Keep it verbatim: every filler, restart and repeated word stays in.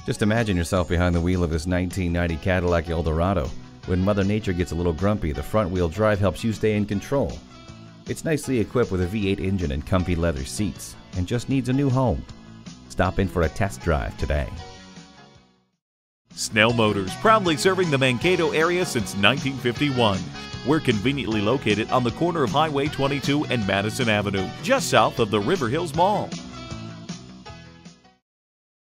Just imagine yourself behind the wheel of this nineteen ninety Cadillac Eldorado. When Mother Nature gets a little grumpy, the front-wheel drive helps you stay in control. It's nicely equipped with a V eight engine and comfy leather seats, and just needs a new home. Stop in for a test drive today. Snell Motors, proudly serving the Mankato area since nineteen fifty-one. We're conveniently located on the corner of Highway twenty-two and Madison Avenue, just south of the River Hills Mall.